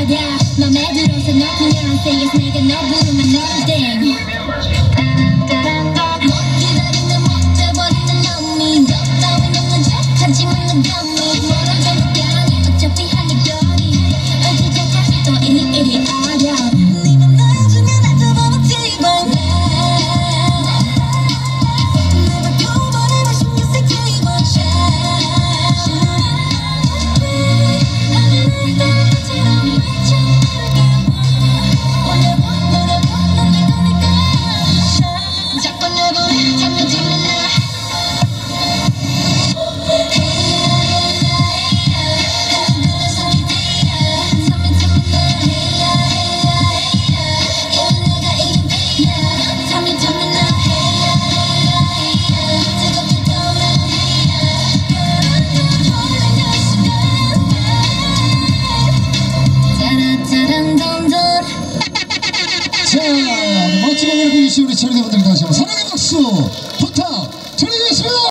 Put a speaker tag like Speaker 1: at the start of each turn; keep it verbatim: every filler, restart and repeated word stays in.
Speaker 1: 알아 맘에 들어서 너 그냥 say yes 내가 너 부르면 넌 땡 못 기다리는 못 돼버리는 놈이 너 따윈 없는 척 하지만 넌 dummy 뭐라도 못 가니 어차피 하늘별이 어디까지 또 이리 이리 알아 네 맘 놔주면 나도 버벅지 봐 Never go but I wish you say keep on shining 하늘을 따라 것처럼 미쳐
Speaker 2: 자, 멋진 음악을 보여주신 우리 청취자분들 다시 한번 사랑의 박수 부탁